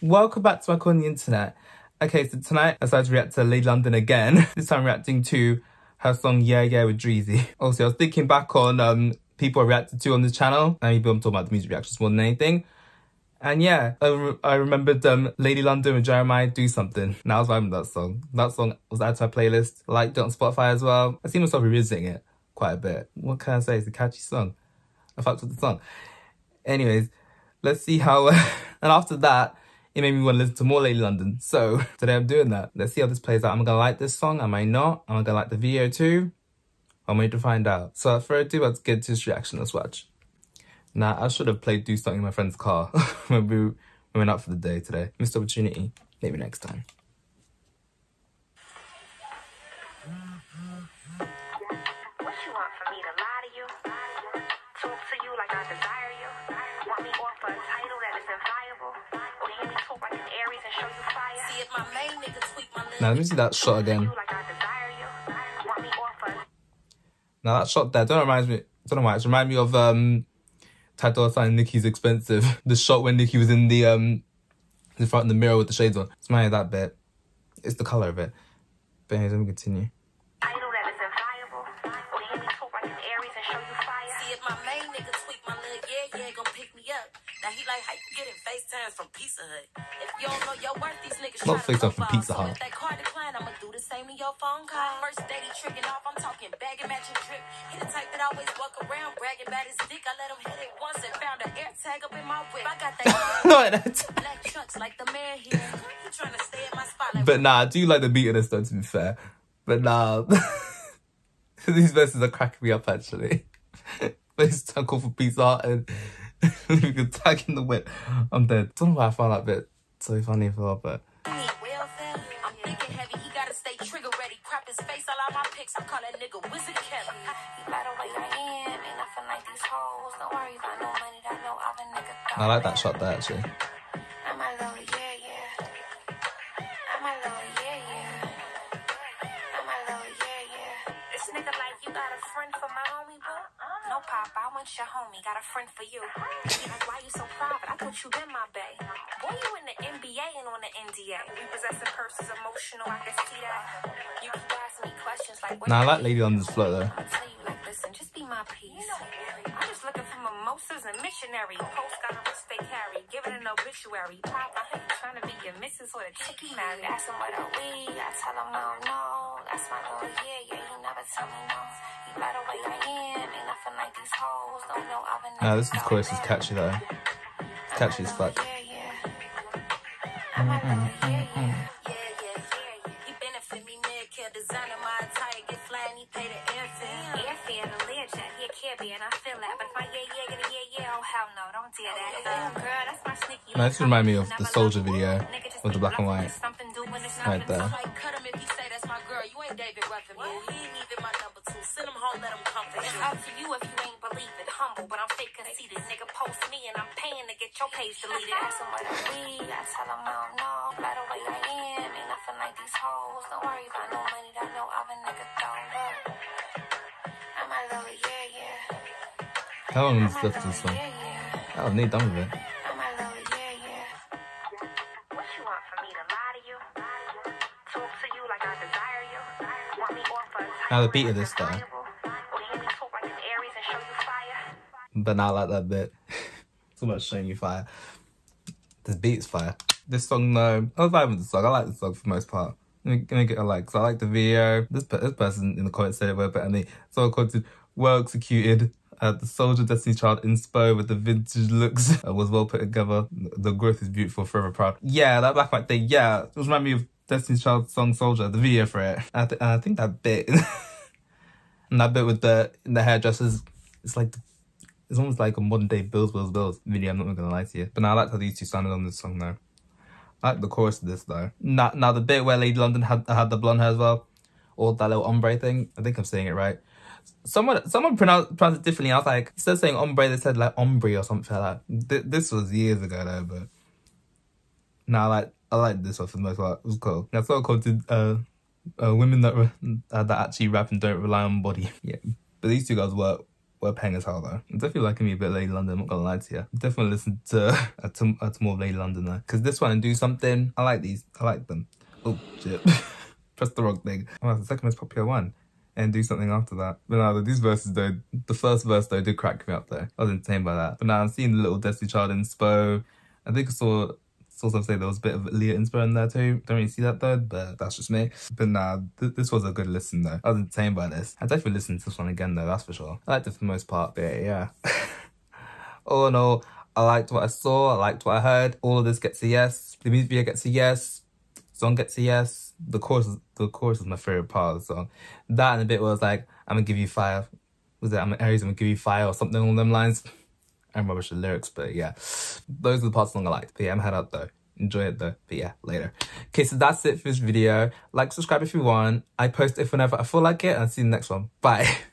Welcome back to my corner on the internet. Okay, so tonight I decided to react to Lady London again. This time reacting to her song Yeah Yeah with Dreezy. Also, I was thinking back on people I reacted to on this channel. And maybe I'm talking about the music reactions more than anything. And yeah, I remembered Lady London with Jeremiah Do Something. And I was vibing that song. That song was added to my playlist. I liked it on Spotify as well. I see myself revisiting it quite a bit. What can I say? It's a catchy song. I fucked with the song. Anyways, let's see how... and after that, it made me want to listen to more Lady London. So today I'm doing that. Let's see how this plays out. Am I going to like this song? Am I not? Am I going to like the video too? I'm waiting to find out. So without further ado, let's get to this reaction. Let's watch. Now, I should have played Do Something in my friend's car when we went out for the day today. Missed opportunity. Maybe next time. What you want from me, to lie to you? Talk to you like I desire you? Want me offer a title that is inviolable? Or hear me talk like an Aries and show you fire? See if my main nigga tweak my now, let me see that shot again. Now, that shot there, don't know why, it reminds me of Ty Dolla $ign Nicki's Expensive. The shot when Nicki was in the front of the mirror with the shades on. It's reminds me of that bit. It's the colour of it. But anyways, let me continue. From Pizza Hut. If you don't know your worth, these niggas not FaceTime from Pizza Hut. If that card decline, I'ma do the same to your phone call. First day he tricking off, I'm talking bag and matching drip. He the type that always walk around bragging about his dick. I let him hit it once and found an air tag up in my whip. I got that black trucks like the man here. He trying to stay in my spotlight. But nah, I do like the beat of this though, to be fair. But nah, these verses are cracking me up actually. FaceTime call for Pizza Hut and we could tag in the whip. I'm dead. Don't know why I found that bit so funny for, but. I'm thinking heavy, he gotta stay trigger ready. Crop his face all out my pics. I call that nigga Wizard Kelly. By the way I am, ain't nothing like these hoes. Don't worry about no money, I know I'm a nigga. I like that shot there actually. I'm a little yeah. I'm a little yeah. I'm a little yeah. This nigga like you got a friend for my homie, but no pop, I want your homie, got a friend for you. Like, why you so private? I thought you been my bae. Boy, you in the NBA and on the NDA. We possessing purses, emotional, I can see that. You keep asking me questions like, nah, I like Lady London's flow though. I'll tell you like, listen, just be my piece. I'm just looking for mimosas and missionary. Post got a wrist they carry, giving an obituary. Pop, I heard you trying to be your missus or the chick you married. Ask him what are we, I tell him I don't know. That's my little yeah, he never tell me no. He by the way I am, ain't nothing like these hoes. Don't know I've been. Nah, this chorus is catchy though. It's catchy as fuck. I'm a little yeah. He benefit me, Medicare, designer my attire, get flying, he pay the airfare. Airfare, the legend, he a Caribbean, I feel that. But if my yeah, oh hell no, don't do that. Girl, that's my sneaky. Nah, this reminds me of the Soldier video with the black and white. Right there. Cut him if you say that's my girl, you ain't David Rutherford. He ain't even my number two. Send him home, let him comfort you. It's up to you if you ain't believe it. Humble, but I'm fake conceited. Nigga post me and I'm paying to get your page deleted. Ask him what we, I tell him I don't know. By the way I am, ain't nothing like these hoes. Don't worry about no money, I know I'm a nigga don't look. I'm a little yeah. How long is this song? I was nearly done with it. I'm a little yeah. What you want from me, to lie to you? Talk to you like I desire you? Want me offer a title? Now the beat of this though. Or hear me talk like an Aries and show you fire? But not like that bit. Too much showing you fire. The beat's fire. This song though, I was vibing with the song. I like the song for the most part. Let me get a like. So I like the video. This person in the comments said it way better than me. So I quoted, well executed. The Soldier Destiny's Child inspo with the vintage looks was well put together. The growth is beautiful, forever proud. Yeah, that black and white thing. Yeah, it was remind me of Destiny's Child song Soldier, the video for it. I think that bit, and that bit with the hairdressers, it's like it's almost like a modern day Bills video. I'm not gonna lie to you, but now I like how these two sounded on this song though. I like the chorus of this though. Now the bit where Lady London had the blonde hair as well, or that little ombre thing. I think I'm saying it right. Someone pronounced it differently. I was like, instead of saying ombre, they said like ombre or something like that. This was years ago though, but now I like this one for the most part. It was cool. That's what I called women that actually rap and don't rely on body. Yeah, but these two guys were were paying as hell though. I'm definitely liking me a bit Lady London, I'm not gonna lie to you. Definitely listen to more of Lady London though. Because this one and Do Something, I like these. I like them. Oh shit. Pressed the wrong thing. Oh, that's the second most popular one. And Do Something after that. But no, these verses though, the first verse though did crack me up though. I was entertained by that. But now I'm seeing the little Destiny Child inspo. I think I saw some say there was a bit of Leah inspo in there too. Don't really see that though, but that's just me. But nah, this was a good listen though. I was entertained by this. I definitely listened to this one again though, that's for sure. I liked it for the most part, but yeah. All in all, I liked what I saw, I liked what I heard. All of this gets a yes. The music video gets a yes. Song gets a yes. The chorus is my favorite part of the song. That and a bit was like, I'm gonna give you fire. Was it I'm Aries, I'm gonna give you fire or something along them lines. I'm rubbish at lyrics, but yeah. Those are the parts of the song I liked. But yeah, I'm head out though. Enjoy it though. But yeah, later. Okay, so that's it for this video. Like, subscribe if you want. I post it whenever I feel like it, and I'll see you in the next one. Bye.